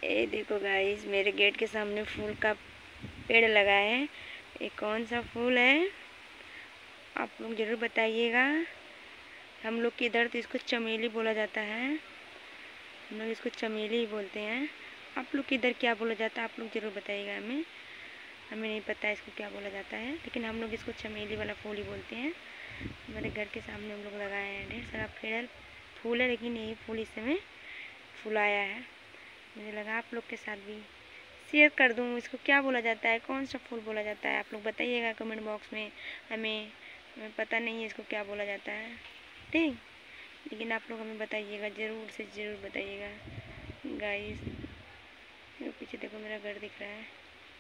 ये देखो गाइस, मेरे गेट के सामने फूल का पेड़ लगा है। ये कौन सा फूल है आप लोग ज़रूर बताइएगा। हम लोग के इधर तो इसको चमेली बोला जाता है। हम लोग इसको चमेली ही बोलते हैं। आप लोग के इधर क्या बोला जाता है आप लोग ज़रूर बताइएगा। हमें नहीं पता इसको क्या बोला जाता है, लेकिन हम लोग इसको चमेली वाला फूल ही बोलते हैं। हमारे घर के सामने हम लोग लगाए हैं, ढेर सारा फूल है, लेकिन यही फूल इस समय फुलाया है। मुझे लगा आप लोग के साथ भी शेयर कर दूँ। इसको क्या बोला जाता है, कौन सा फूल बोला जाता है, आप लोग बताइएगा कमेंट बॉक्स में। हमें पता नहीं है इसको क्या बोला जाता है, ठीक, लेकिन आप लोग हमें बताइएगा, ज़रूर से ज़रूर बताइएगा गाइस। पीछे देखो मेरा घर दिख रहा है,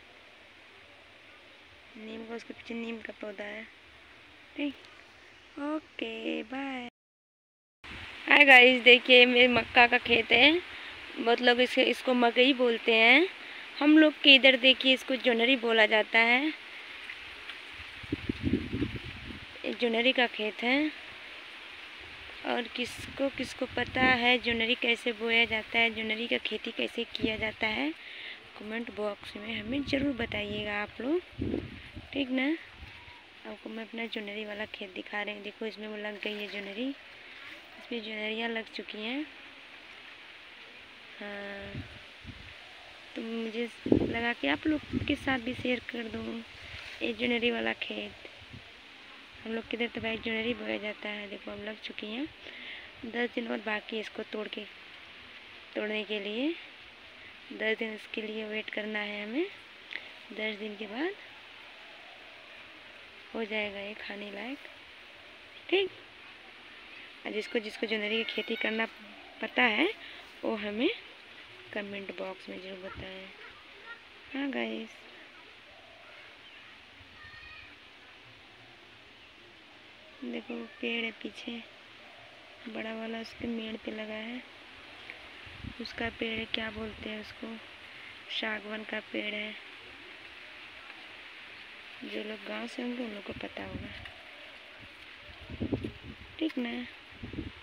नीम का, उसके पीछे नीम का पौधा है, ठीक। Okay bye. हाय गाइस, देखिए मेरे मक्का का खेत है। बहुत लोग इसको मकई बोलते हैं। हम लोग के इधर देखिए इसको जोनरी बोला जाता है। ये जोनरी का खेत है। और किसको किसको पता है जोनरी कैसे बोया जाता है, जोनरी का खेती कैसे किया जाता है, कमेंट बॉक्स में हमें ज़रूर बताइएगा आप लोग, ठीक ना। आपको मैं अपना जोनरी वाला खेत दिखा रही हूँ। देखो इसमें वो लग गई है जोनरी, इसमें जोनरियाँ लग चुकी हैं। हाँ, तो मुझे लगा कि आप लोग के साथ भी शेयर कर दूँ ये जोनरी वाला खेत। हम लोग किधर तो भाई जोनरी बोया जाता है। देखो अब लग चुकी हैं। 10 दिन और बाकी इसको तोड़ने के लिए 10 दिन इसके लिए वेट करना है हमें। 10 दिन के बाद हो जाएगा ये खाने लायक, ठीक। और जिसको जिसको जोनरी की खेती करना पता है वो हमें कमेंट बॉक्स में ज़रूर बताएं। हाँ गाइस, देखो पेड़ है पीछे बड़ा वाला, उसके मेड़ पे लगा है। उसका पेड़ है, क्या बोलते हैं उसको, सागवान का पेड़ है। जो लोग गांव से होंगे उन लोग को पता होगा, ठीक ना।